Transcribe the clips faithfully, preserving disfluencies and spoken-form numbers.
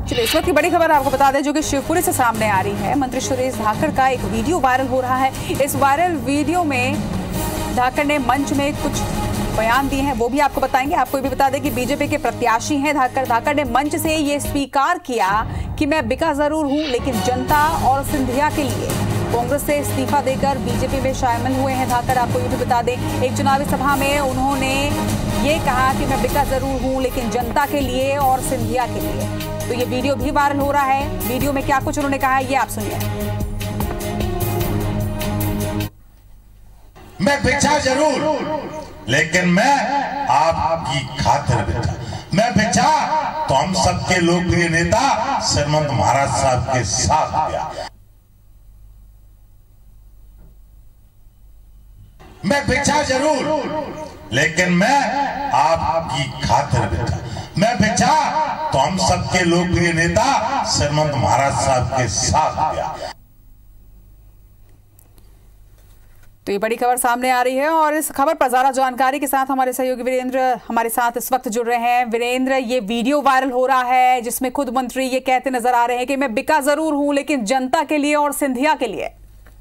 चलिए, इस वक्त की बड़ी खबर आपको बता दें जो कि शिवपुरी से सामने आ रही है। मंत्री सुरेश धाकड़ का एक वीडियो वायरल हो रहा है। इस वायरल वीडियो में धाकड़ ने मंच में कुछ बयान दिए हैं, वो भी आपको बताएंगे। आपको ये भी बता दें कि बीजेपी के प्रत्याशी हैं धाकड़। धाकड़ ने मंच से ये स्वीकार किया कि मैं बिका जरूर हूं, लेकिन जनता और सिंधिया के लिए। कांग्रेस से इस्तीफा देकर बीजेपी में शामिल हुए हैं धाकड़। आपको ये भी बता दें, एक चुनावी सभा में उन्होंने ये कहा कि मैं बिका जरूर हूं, लेकिन जनता के लिए और सिंधिया के लिए। तो ये वीडियो भी वायरल हो रहा है। वीडियो में क्या कुछ उन्होंने कहा है, ये आप सुनिए। मैं बिछा जरूर, लेकिन मैं आपकी खातिर बिछा। मैं बिछा तो हम सबके लोकप्रिय नेता श्रीमंत महाराज साहब के साथ गया। मैं बिछा जरूर, लेकिन मैं आपकी खातिर बिछा। मैं बिछा तो हम सबके लोकप्रिय नेता श्रीमंत महाराज साहब के साथ गया। तो ये बड़ी खबर सामने आ रही है और इस खबर पर ज्यादा जानकारी के साथ हमारे सहयोगी वीरेंद्र हमारे साथ इस वक्त जुड़ रहे हैं। वीरेंद्र, ये वीडियो वायरल हो रहा है जिसमें खुद मंत्री ये कहते नजर आ रहे हैं कि मैं बिका जरूर हूं, लेकिन जनता के लिए और सिंधिया के लिए।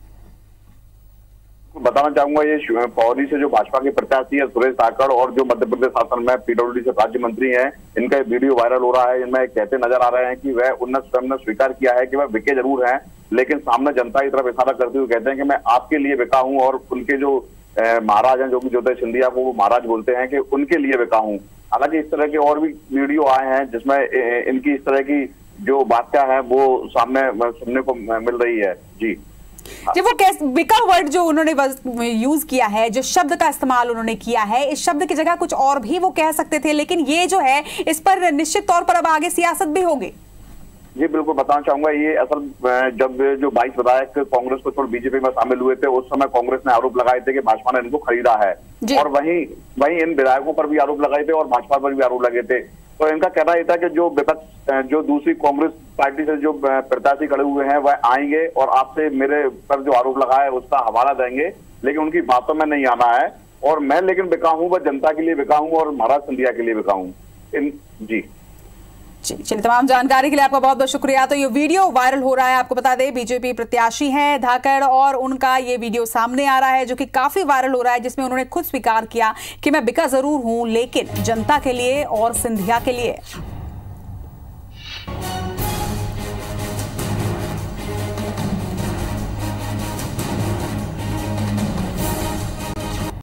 बताना चाहूंगा, ये पौड़ी से जो भाजपा के प्रत्याशी है सुरेश धाकड़ और जो मध्य प्रदेश शासन में पीडब्ल्यूडी से राज्य मंत्री हैं, इनका वीडियो वायरल हो रहा है। इनमें कहते नजर आ रहे हैं कि वह उन्नत स्वयं ने स्वीकार किया है कि वह बिके जरूर हैं, लेकिन सामने जनता की तरफ इशारा करते हुए कहते हैं कि मैं आपके लिए बिका हूं। और उनके जो महाराज हैं, जो कि ज्योतिष सिंधिया को वो महाराज बोलते हैं, कि उनके लिए बिका हूं। हालांकि इस तरह के और भी वीडियो आए हैं जिसमें इनकी इस तरह की जो बातें हैं वो सामने सुनने को मिल रही है। जी जी, वो कैसे बिका वर्ड जो उन्होंने यूज किया है, जो शब्द का इस्तेमाल उन्होंने किया है, इस शब्द की जगह कुछ और भी वो कह सकते थे, लेकिन ये जो है इस पर निश्चित तौर पर अब आगे सियासत भी होगी। जी बिल्कुल, बताना चाहूंगा, ये असल जब जो बाईस विधायक कांग्रेस को छोड़ बीजेपी में शामिल हुए थे, उस समय कांग्रेस ने आरोप लगाए थे कि भाजपा ने इनको खरीदा है, और वहीं वहीं इन विधायकों पर भी आरोप लगाए थे और भाजपा पर भी आरोप लगे थे। तो इनका कहना यह था कि जो विपक्ष जो दूसरी कांग्रेस पार्टी से जो प्रत्याशी खड़े हुए हैं वह आएंगे और आपसे मेरे पर जो आरोप लगा है उसका हवाला देंगे, लेकिन उनकी बातों में नहीं आना है। और मैं लेकिन बिका हूं, वह जनता के लिए बिका हूं और महाराज सिंधिया के लिए बिका हूं। इन जी चलिए, तमाम जानकारी के लिए आपका बहुत बहुत शुक्रिया। तो ये वीडियो वायरल हो रहा है, आपको बता दें बीजेपी प्रत्याशी हैं धाकड़ और उनका ये वीडियो सामने आ रहा है जो कि काफी वायरल हो रहा है, जिसमें उन्होंने खुद स्वीकार किया कि मैं बिका जरूर हूं, लेकिन जनता के लिए और सिंधिया के लिए।